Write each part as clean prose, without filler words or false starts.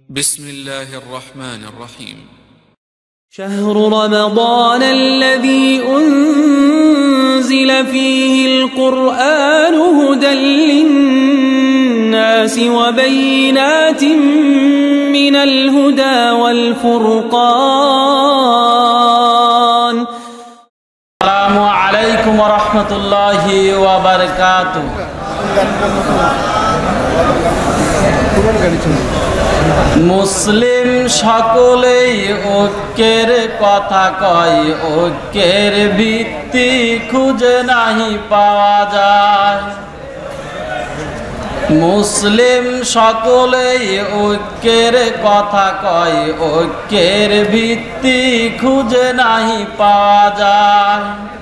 بسم الله الرحمن الرحيم شهر رمضان الذي أنزل فيه القرآن هدى للناس وبينات من الهدى والفرقان السلام عليكم ورحمة الله وبركاته মুসলিম সকলেই ঐক্যের কথা কয়, ঐক্যের ভিত্তি খুঁজে নাহি পাওয়া যায়। মুসলিম সকলেই ঐক্যের কথা কয়, ঐক্যের ভিত্তি খুঁজে নাহি পাওয়া যায়।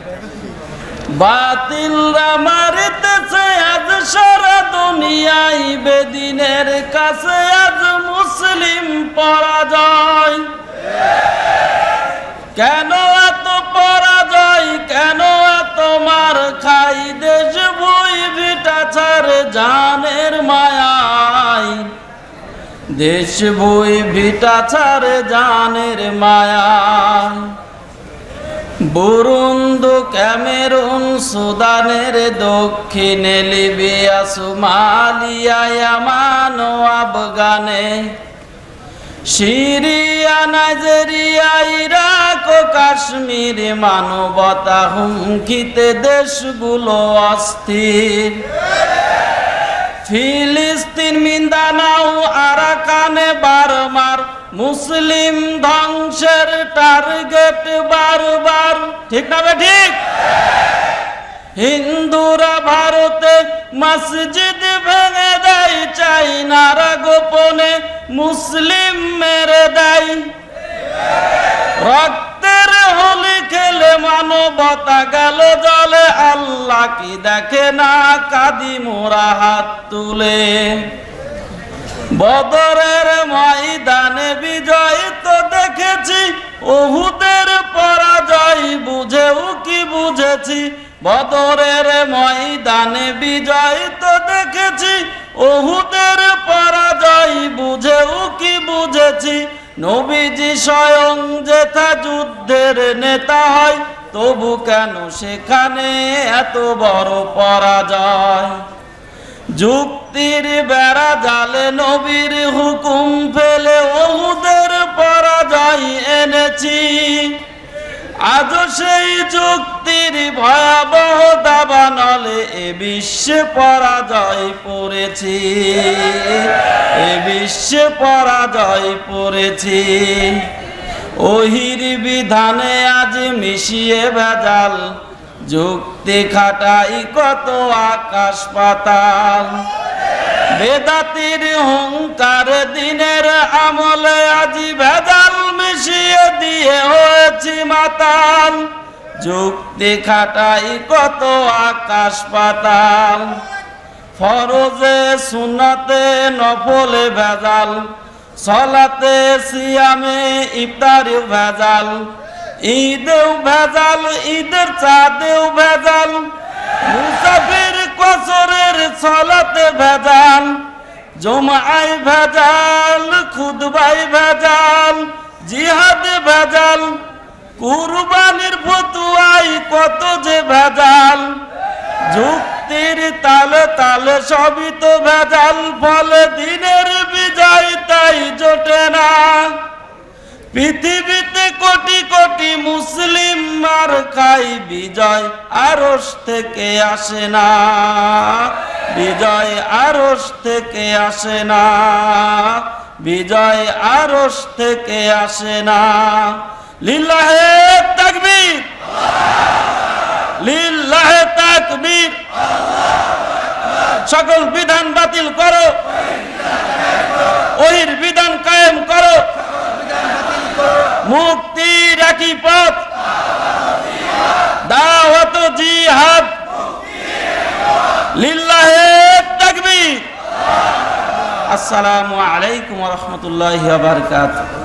বাতিলরা মারিতেছে আজ সারা দুনিয়ায়, বেদিনের কাছে আজ মুসলিম পরাজয়। কেন এত পরাজয়, কেন এত মার খাই, দেশ বই ভিটা ছাড়ে জানের মায়ায়, দেশ বই ভিটা ছাড়ে জানের মায়ায়। বুরুন্দি, ক্যামেরুন, সুদানের দক্ষিণে, লিবিয়া, সোমালিয়া, ইয়ামান ও আফগানে, সিরিয়া, নাইজেরিয়া, ইরাক ও কাশ্মীর, মানবতা হুমকিতে দেশগুলো অস্থির। ফিলিস্তিন, মিন্দানাও, আরাকানে, বারমার, মুসলিম ধ্বংসের টার্গেট বারবার। ঠিক না ঠিক? হিন্দুরা ভারতে মসজিদ ভেঙে দেয়, চাইনারা গোপনে মুসলিম মেরে দেয়। রক্তের হোলি খেলে মানবতা গেল জলে, আল্লাহ কি দেখে না কাঁদি মোরা হাত তুলে। বদরের ময়দানে বিজয় তো দেখেছি, উহুদের পরাজয় বুঝেও কি বুঝেছি। বদরের ময়দানে বিজয় তো দেখেছি, উহুদের পরাজয় বুঝেও কি বুঝেছি। নবীজি স্বয়ং যেথা যুদ্ধের নেতা হয়, তবু কেন সেখানে এত বড় পরাজয়। যুক্তির বেড়া জালে নবীর হুকুম ফেলে উহুদের পরাজয় এনেছি। আজও সেই যুক্তির ভয়াবহ দাবানলে এ বিশ্বে পরাজয় পড়েছি, এ বিশ্বে পরাজয় পড়েছি। ওহির বিধানে আজ মিশিয়ে ভেজাল, যুক্তি খাটাই কত আকাশ পাতাল। বেদাতির হুঙ্কার দিনের আমলে আজি ভেজাল মিশিয়ে দিয়ে হয়েছি মাতাল। যুক্তি খাটাই কত আকাশ পাতাল। ফরজে সুন্নতে নফলে ভেজাল, সলাতে সিয়ামে ইফতারে ভেজাল। ঈদেও ভেজাল, ঈদের চাঁদেও ভেজাল। মুসাফির কসরের সলাতে ভেজাল, জুমায় ভেজাল, খুতবায় ভেজাল, জিহাদে ভেজাল। কুরবানির ফতুয়ায় কত যে ভেজাল। যুক্তির তালে তালে সবই তো ভেজাল, ফলে দিনের বিজয় তাই জোটে না। পৃথিবীতে কোটি কোটি মুসলিম মার খাই, বিজয় আরশ থেকে আসে না, বিজয় আরশ থেকে আসে না, বিজয় আরশ থেকে আসে না। লিল্লাহে তাকবীর, লিল্লাহে তাকবীর। সকল বিধান বাতিল করো, ওহির বিধান কায়েম করো। মুক্তি রাখি পথ, দাওয়াত জিহাদ, লিল্লাহে তাকবীর। আসসালামু আলাইকুম ওয়া রাহমাতুল্লাহি ওয়া বারাকাতুহু।